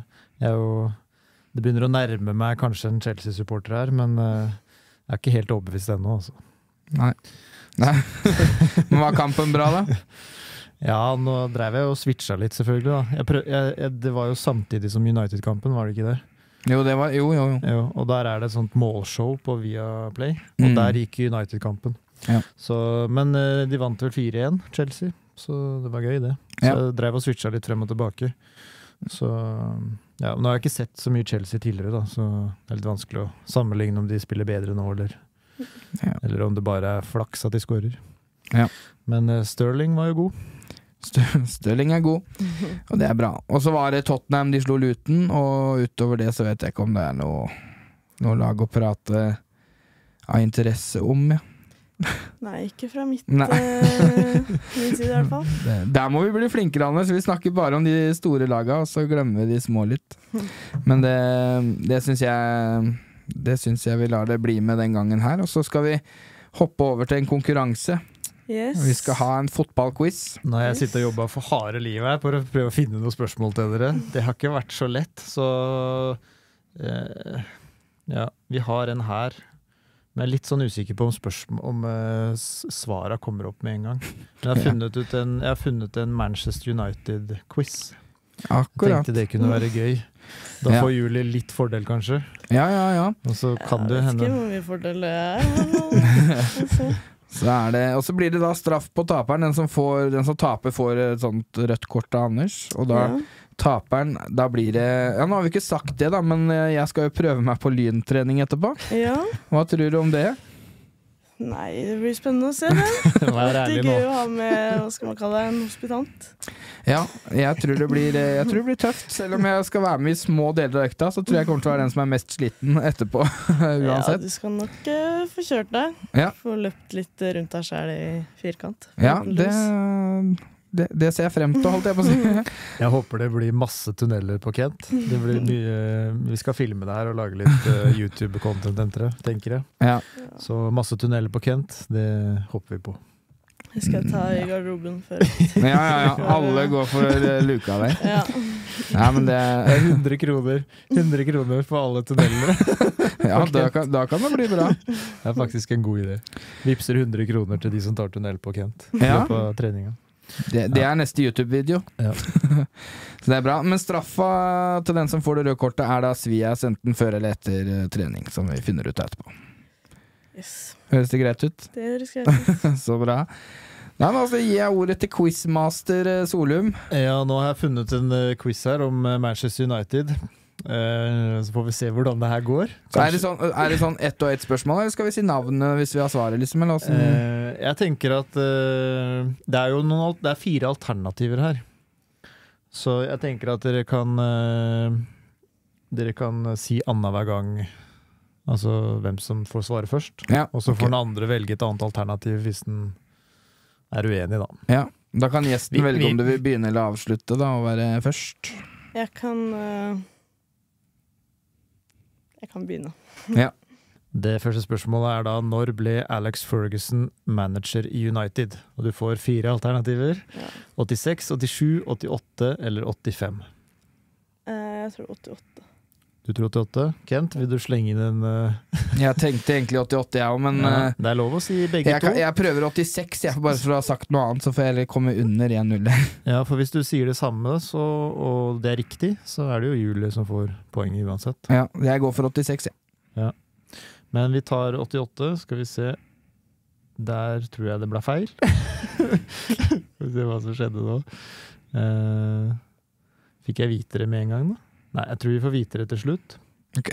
det begynner å nærme meg kanskje en Chelsea-supporter her, men jeg er ikke helt overbevist ennå, altså. Nei. Men var kampen bra da? Ja, nå drev jeg og switcha litt selvfølgelig da. Det var jo samtidig som United-kampen, var det ikke det? Jo, det var, jo. Og der er det et sånt målshow på Viaplay, og der gikk United-kampen. Ja. Men de vant vel 4-1, Chelsea, så det var gøy det. Så jeg drev og switcha litt frem og tilbake. Så ja, nå har jeg ikke sett så mye Chelsea tidligere da, så det er litt vanskelig å sammenligne om de spiller bedre nå, eller om det bare er flaks at de skårer. Ja. Men Sterling var jo god. Sterling er god, og det er bra. Og så var det Tottenham, de slo Luton, og utover det så vet jeg ikke om det er noe lag å prate av interesse om, ja. Nei, ikke fra min side i hvert fall. Der må vi bli flinkere, Anders. Vi snakker bare om de store lagene, og så glemmer vi de små litt. Men det synes jeg vi lar det bli med den gangen her. Og så skal vi hoppe over til en konkurranse. Yes. Vi skal ha en fotballquiz. Nå har jeg sittet og jobbet for harde livet her for å prøve å finne noen spørsmål til dere. Det har ikke vært så lett, så vi har en her. Men jeg er litt sånn usikker på om svaret kommer opp med en gang. Men jeg har funnet en Manchester United-quiz. Jeg tenkte det kunne være gøy. Da får Julie litt fordel, kanskje. Ja. Og så kan det hende. Jeg vet ikke hvor mye fordel det er. Og så blir det da straff på taperen. Den som taper får et sånt rødt kort av Anders. Og da taperen, da blir det... Ja, nå har vi ikke sagt det da, men jeg skal jo prøve meg på lyntrening etterpå. Ja. Hva tror du om det? Nei, det blir spennende å se det. Det er gøy å ha med, hva skal man kalle det, en hospitant. Ja, jeg tror det blir tøft. Selv om jeg skal være med i små deler av økta, så tror jeg kommer til å være den som er mest sliten etterpå, uansett. Ja, du skal nok få kjørt deg. Få løpt litt rundt deg selv i firkant. Ja, det ser jeg frem til, holdt jeg på å si. Jeg håper det blir masse tunneler på Kent. Det blir mye, vi skal filme det her og lage litt YouTube-content, tenker jeg. Ja. Så masse tunneler på Kent, det håper vi på. Jeg skal ta i garderoben før. Ja. Alle går for luka der. Ja, men det er 100 kroner for alle tunnelene. Ja, da kan det bli bra. Det er faktisk en god idé. Vipser 100 kroner til de som tar tunnel på Kent. På treninga. Det er neste YouTube-video. Så det er bra. Men straffa til den som får det røde kortet er da svies enten før eller etter trening, som vi finner ut etterpå. Høres det greit ut? Det høres greit ut. Så bra. Nei, men altså gir jeg ordet til quizmaster Solum. Ja, nå har jeg funnet en quiz her om Manchester United. Så får vi se hvordan det her går. Er det sånn ett og ett spørsmål, eller skal vi si navnet hvis vi har svaret liksom, eller jeg tenker at det er 4 alternativer her. Så jeg tenker at dere kan si Anna hver gang, altså hvem som får svare først, og så får den andre velge et annet alternativ hvis den er uenig da. Ja, da kan gjesten velge om du vil begynne eller avslutte da, og være først. Jeg kan begynne. Ja. Det første spørsmålet er da, når ble Alex Ferguson manager i United? Og du får 4 alternativer. 86, 87, 88 eller 85. Jeg tror 88. Du tror 88? Kent, vil du slenge inn en... Jeg tenkte egentlig 88, jeg også, men... det er lov å si begge to. Jeg prøver 86, bare for å ha sagt noe annet, så får jeg komme under 1-0. Ja, for hvis du sier det samme, og det er riktig, så er det jo Julie som får poenget uansett. Ja, jeg går for 86, ja. Men vi tar 88, skal vi se. Der tror jeg det ble feil. Skal vi se hva som skjedde nå. Fikk jeg vite det med en gang da? Nei, jeg tror vi får vite det til slutt. Ok.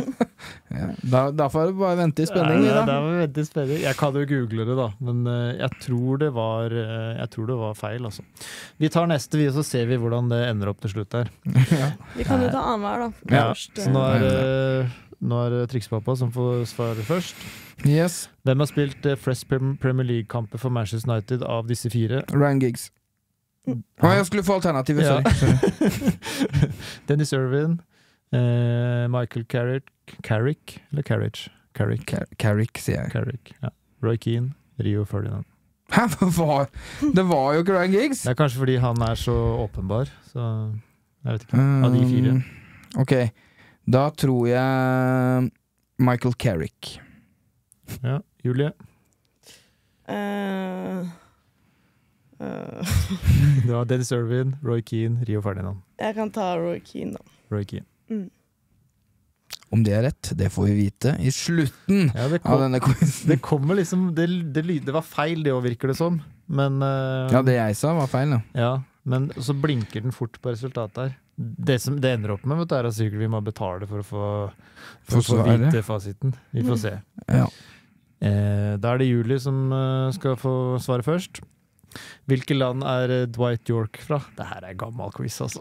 Da får du bare vente i spenning. Da får vi vente i spenning. Jeg kan jo google det da, men jeg tror det var feil altså. Vi tar neste, så ser vi hvordan det ender opp til slutt her. Vi kan jo ta annenhver da. Ja, så nå er det Trikspappa som får svare først. Yes. Hvem har spilt flest Premier League-kamper for Manchester United av disse 4? Ryan Giggs. Jeg skulle få alternativet, sorry. Dennis Irwin, Michael Carrick, eller Carrick? Carrick, sier jeg. Carrick, ja. Roy Keane, Rio Ferdinand. Hæ? Det var jo ikke Ryan Giggs. Det er kanskje fordi han er så åpenbar, så jeg vet ikke, av de 4. Ok, da tror jeg Michael Carrick. Ja, Julie? Det var Dennis Irwin, Roy Keane, Rio Ferdinand. Jeg kan ta Roy Keane da. Roy Keane. Om det er rett, det får vi vite i slutten av denne quizen. Det kommer liksom, det var feil det også, virker det som. Men, ja, det jeg sa var feil da. Ja, men så blinker den fort på resultatet her. Det ender opp med, er at sikkert vi må betale for å få vite fasiten. Vi får se. Ja. Da er det Julie som skal få svare først. Hvilke land er Dwight York fra? Dette er gammel quiz, altså.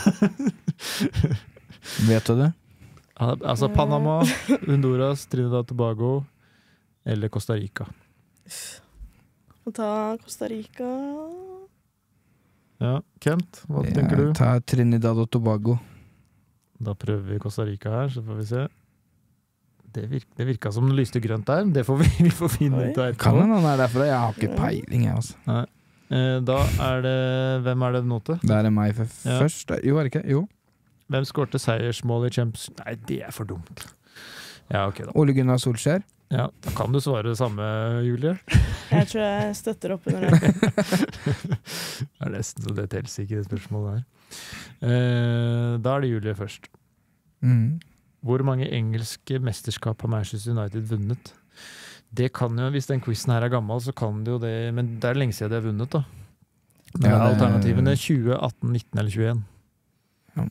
Vet du det? Altså Panama, Honduras, Trinidad og Tobago eller Costa Rica. Må ta Costa Rica. Ja, Kent, hva tenker du? Jeg tar Trinidad og Tobago. Da prøver vi Costa Rica her, så får vi se. Det virket som det lyste grønt der. Det får vi får finne ut der. Kan den være derfra? Jeg har ikke peiling, jeg altså. Nei. Da er det... Hvem er det nå til? Det er meg først. Jo, er det ikke? Jo. Hvem skårte seiersmål i Champions? Nei, det er for dumt. Ja, ok da. Ole Gunnar Solskjær? Ja, da kan du svare det samme, Julie. Jeg tror jeg støtter opp under det. Det nesten så det tels ikke det spørsmålet her. Da det Julie først. Hvor mange engelske mesterskap har Manchester United vunnet? Det kan jo, hvis den quizen her gammel, så kan det jo det, men det lenge siden de har vunnet da. Men alternativene 20, 18, 19 eller 21. Ja.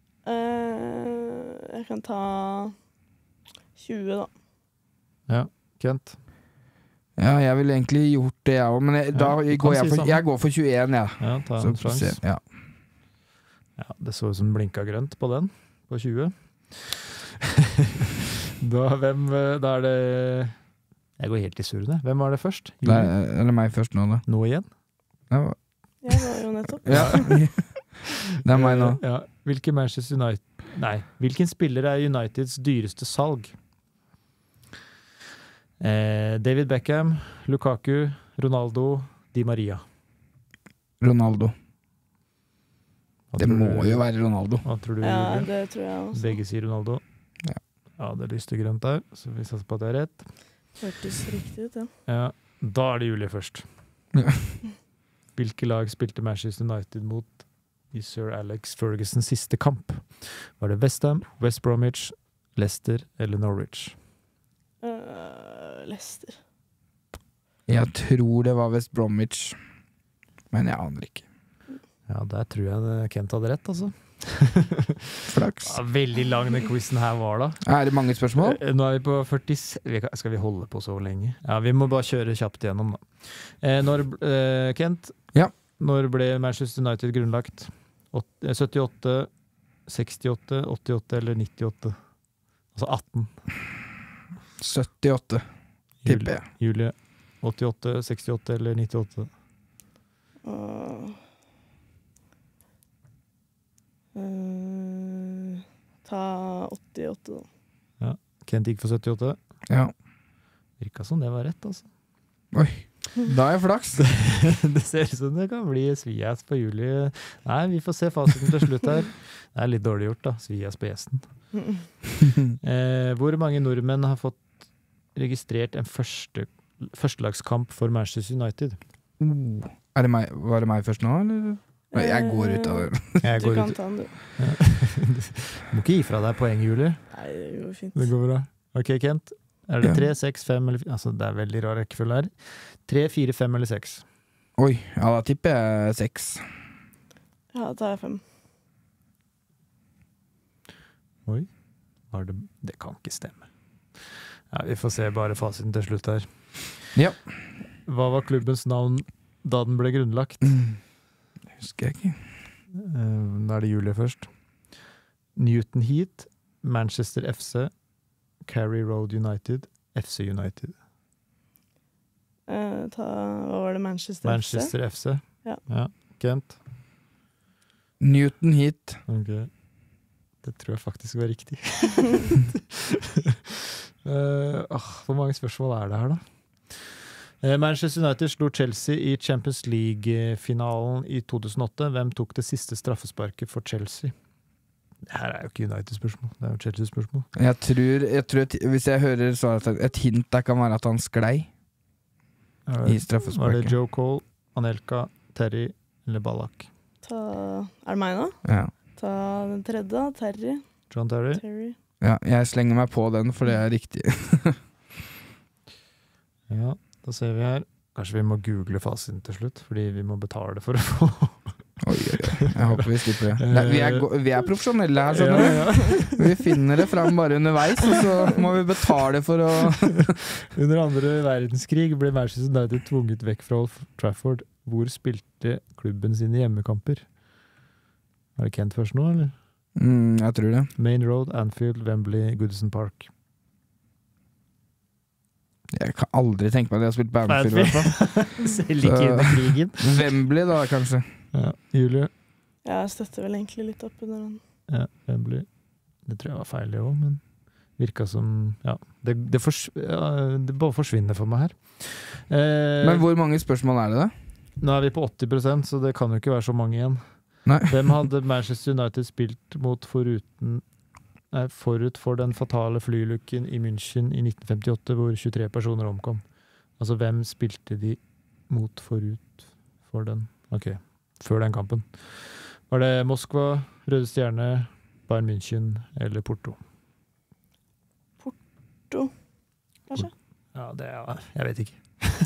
Jeg kan ta 20 da. Ja, Kent? Ja, jeg ville egentlig gjort det jeg også, men jeg går for 21, ja. Ja, ta en sjans. Ja. Ja, det så ut som blinka grønt på den, på 20. Da er det... Jeg går helt i surene. Hvem var det først? Det er meg først nå, da. Nå igjen? Ja. Jeg var jo nettopp. Ja. Det er meg nå. Ja. Hvilken spiller er Uniteds dyreste salg? David Beckham, Lukaku, Ronaldo, Di Maria. Ronaldo. Det må jo være Ronaldo. Hva tror du? Ja, det tror jeg også. Begge sier Ronaldo. Ja, det lyste grønt der, så vi satser på at det er rett. Hørtes riktig ut, ja. Ja, da er det Julie først. Hvilke lag spilte Manchester United mot i Sir Alex Fergusons siste kamp? Var det West Ham, West Bromwich, Leicester eller Norwich? Leicester. Jeg tror det var West Bromwich, men jeg aner ikke. Ja, der tror jeg Kent hadde rett, altså. Flaks. Ja, veldig lang den quizen her var da. Er det mange spørsmål? Nå er vi på 40... Skal vi holde på så lenge? Ja, vi må bare kjøre kjapt gjennom da. Kent, når ble Manchester United grunnlagt? 78, 68, 88 eller 98? Altså 18. 78, tipper jeg. Julie, 88, 68 eller 98? Ta 88 da. Ja, Kent gikk for 78. Ja. Virka som det var rett, altså. Oi, da er jeg flaks. Det ser ut som det kan bli svias på Julie. Nei, vi får se fasiten til slutt her. Det er litt dårlig gjort da, svias på gjesten. Hvor mange nordmenn har fått registrert en førstelagskamp for Manchester United? Var det meg først nå, eller? Jeg går ut av det. Du kan ta den, du. Du må ikke gi fra deg poeng, Julie. Nei, det går fint. Det går bra. Ok, Kent. Er det 3, 6, 5 eller... Altså, det er veldig rar rekkefølge her. 3, 4, 5 eller 6? Oi, ja, da tipper jeg 6. Ja, da tar jeg 5. Oi, det kan ikke stemme. Ja, vi får se bare fasiten til slutt her. Ja. Hva var klubbens navn da den ble grunnlagt? Det husker jeg ikke. Da er det Julie først. Newton Heath, Manchester FC, Carey Road United, FC United. Hva var det? Manchester FC? Ja. Kent? Newton Heath. Ok. Det tror jeg faktisk var riktig. Hvor mange spørsmål er det her da? Manchester United slo Chelsea i Champions League-finalen i 2008. Hvem tok det siste straffesparket for Chelsea? Her er jo ikke United-spørsmål, det er jo Chelsea-spørsmål. Jeg tror hvis jeg hører svaret, et hint der kan være at han sklei i straffesparket. Var det Joe Cole, Anelka, Terry eller Ballack? Er det meg nå? Ja. Ta den tredje da, Terry. John Terry? Ja, jeg slenger meg på den, for det er riktig. Ja, da ser vi her. Kanskje vi må google fasiten til slutt, fordi vi må betale for å få... Oi. Jeg håper vi slipper det. Nei, vi er profesjonelle her, skjønner du. Ja. Vi finner det fram bare underveis, og så må vi betale for å... Under andre verdenskrig ble Manchester United tvunget vekk fra Old Trafford. Hvor spilte klubben sine hjemmekamper? Er det Kent først nå, eller? Jeg tror det. Main Road, Anfield, Wembley, Goodison Park. Jeg kan aldri tenke meg at jeg har spilt på Anfield i hvert fall. Selv ikke inn i krigen. Wembley da, kanskje. Ja, Julie? Ja, jeg støtter vel egentlig litt opp under den. Ja, Wembley. Det tror jeg var feil det også, men virket som... Ja, det bare forsvinner for meg her. Men hvor mange spørsmål er det da? Nå er vi på 80%, så det kan jo ikke være så mange igjen. Nei. Hvem hadde Manchester United spilt mot foruten forut for den fatale flylykken i München i 1958, hvor 23 personer omkom. Altså, hvem spilte de mot forut for den? Ok, før den kampen. Var det Moskva, Røde Stjerne, Bayern München eller Porto? Porto, kanskje? Ja, jeg vet ikke.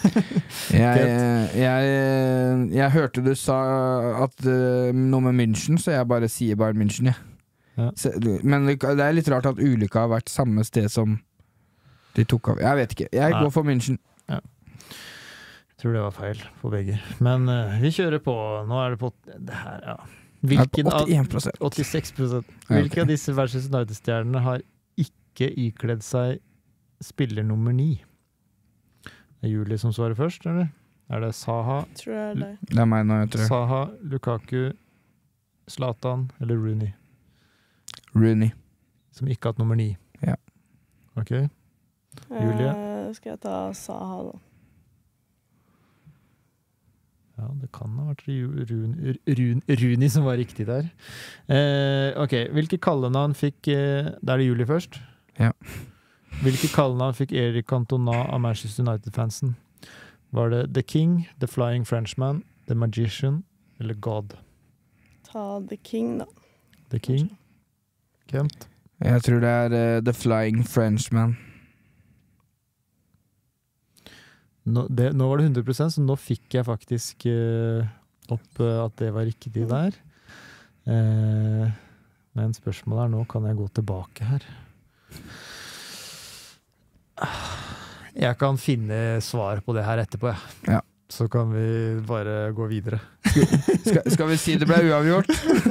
Jeg hørte du sa at noe med München, så jeg bare sier Bayern München, ja. Men det er litt rart at ulykka har vært samme sted som de tok av. Jeg vet ikke, jeg går for München. Ja. Jeg tror det var feil på begge. Men vi kjører på. Nå er det på det her, ja. 81%. 86%. Hvilke av disse versus United-stjernene har ikke ikledd seg spiller nummer 9? Er Julie som svarer først, eller? Er det Saha? Tror jeg det. Det er meg nå, jeg tror. Saha, Lukaku, Zlatan eller Rooney? Rooney. Som ikke har hatt nummer 9. Ja. Ok. Julie? Skal jeg ta Saha, da? Ja, det kan ha vært Rooney som var riktig der. Ok, hvilke kallenavn fikk... Da er det Julie først. Ja. Hvilke kallenavn fikk Eric Cantona av Manchester United-fansen? Var det The King, The Flying Frenchman, The Magician eller God? Ta The King, da. The King? Kent? Jeg tror det er The Flying Frenchman. Nå var det 100%, så nå fikk jeg faktisk opp at det var riktig der. Men spørsmålet er nå, kan jeg gå tilbake her? Jeg kan finne svar på det her etterpå, ja. Så kan vi bare gå videre. Skal vi si det ble uavgjort?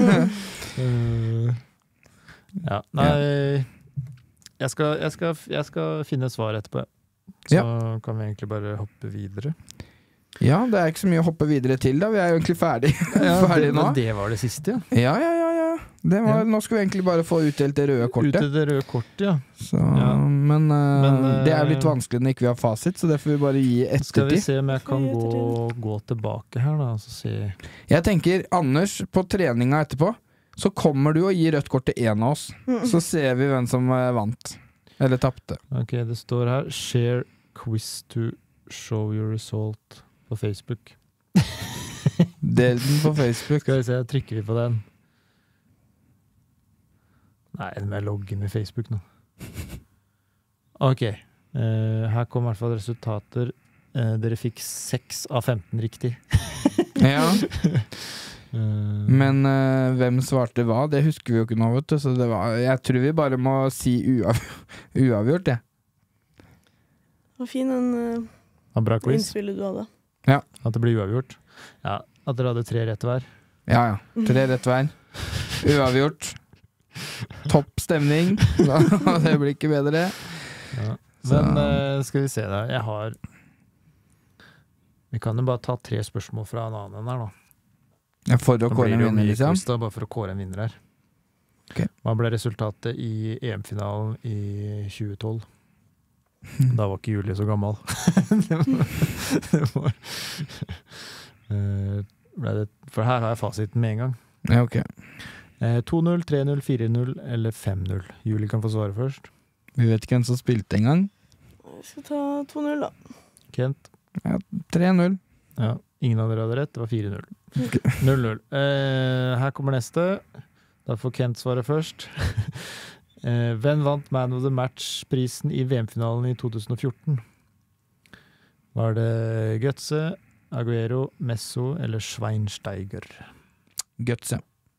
Ja, nei, jeg skal finne svar etterpå. Så kan vi egentlig bare hoppe videre. Ja, det er ikke så mye å hoppe videre til da. Vi er jo egentlig ferdig nå. Men det var det siste, ja. Nå skal vi egentlig bare få utdelt det røde kortet. Utdelt det røde kortet, ja. Så, men det er jo litt vanskelig når ikke vi har fasit, så det får vi bare gi ettertid. Skal vi se om jeg kan gå tilbake her da, så se. Jeg tenker, Anders, på treninga etterpå, så kommer du og gir rødt kort til en av oss. Så ser vi hvem som vant. Eller tappte. Ok, det står her share quiz to show your result på Facebook. Del den på Facebook. Skal vi se, trykker vi på den. Nei, den må jeg logge med Facebook nå. Ok, her kom i hvert fall resultater. Dere fikk 6 av 15 riktig. Ja. Men hvem svarte hva? Det husker vi jo ikke nå, vet du. Så jeg tror vi bare må si uavgjort, det. Det var fin den innspillet du hadde. Ja. At det blir uavgjort. Ja, at dere hadde 3 rett hver. Ja, 3 rett hver. Uavgjort. Topp stemning. Det blir ikke bedre. Ja. Men skal vi se da. Vi kan jo bare ta 3 spørsmål fra en annen her da. Ja, for å kåre en vinner, liksom? Bare for å kåre en vinner her. Okay. Hva ble resultatet i EM-finalen i 2012? Da var ikke Julie så gammel. For her har jeg fasiten med en gang. Ja, ok. 2-0, 3-0, 4-0 eller 5-0. Julie kan få svare først. Vi vet ikke hvem som spilte en gang. Jeg skal ta 2-0 da. Kent? Ja, 3-0. Ja, ingen av dere hadde rett, det var 4-0. 0-0. Her kommer neste. Da får Kent svare først. Hvem vant Man of the Match-prisen i VM-finalen i 2014? Var det Götze, Aguero, Messo eller Schweinsteiger? Götze.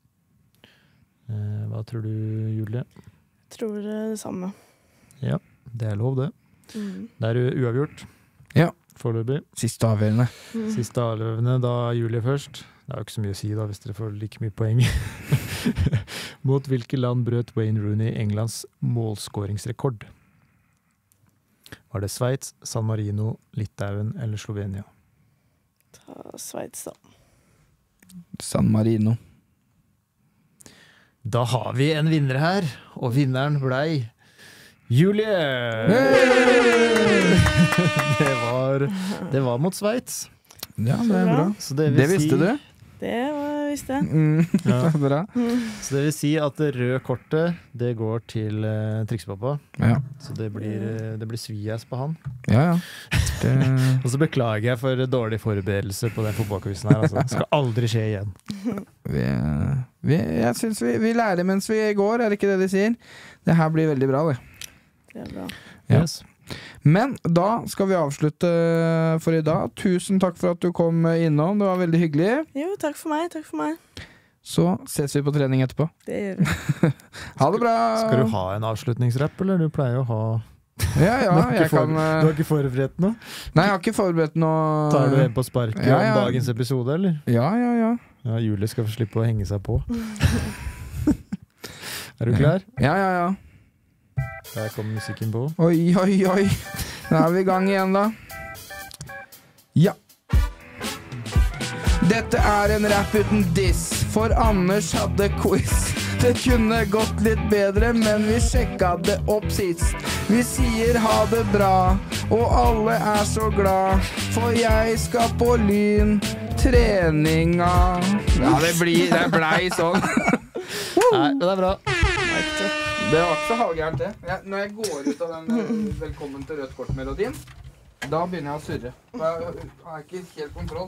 Hva tror du, Julie? Jeg tror det samme. Ja, det er lov det. Det er uavgjort. Ja. Foreløpig. Siste avgjørende. Siste avgjørende, da Julie først. Det er jo ikke så mye å si da, hvis dere får like mye poeng. Mot hvilke land brøt Wayne Rooney Englands målskåringsrekord? Var det Sveits, San Marino, Litauen eller Slovenia? Ta Sveits da. San Marino. Da har vi en vinner her, og vinneren blei Julie! Det var mot Sveits. Ja, det er bra. Så det visste du? Det visste jeg. Det bra. Så det vil si at det røde kortet, det går til Trikspappa. Ja. Så det blir svies på han. Ja. Og så beklager jeg for dårlig forberedelse på den fotballquizen her. Altså. Det skal aldri skje igjen. Jeg synes vi lærer mens vi går, er det ikke det de sier? Det her blir veldig bra, det. Det er bra. Ja. Yes. Men da skal vi avslutte for i dag. Tusen takk for at du kom innom. Det var veldig hyggelig. Jo, takk for meg. Så ses vi på trening etterpå. Det gjør vi. Ha det bra! Skal du ha en avslutningsrapp, eller du pleier å ha... Ja, jeg kan... Du har ikke forberedt noe? Nei, jeg har ikke forberedt noe... Tar du en på sparket om dagens episode, eller? Ja. Ja, Julie skal få slippe å henge seg på. Er du klar? Ja. Der kommer musikken på. Oi. Da er vi i gang igjen, da. Ja. Dette er en rap uten diss, for Anders hadde quiz. Det kunne gått litt bedre, men vi sjekka det opp sist. Vi sier ha det bra, og alle er så glad, for jeg skal på lyntreninga. Ja, det blei sånn. Nei, det er bra. Det var ikke så halvgærent det. Når jeg går ut av den velkommen til rødt kort-melodien, da begynner jeg å surre. Jeg har ikke helt kontroll.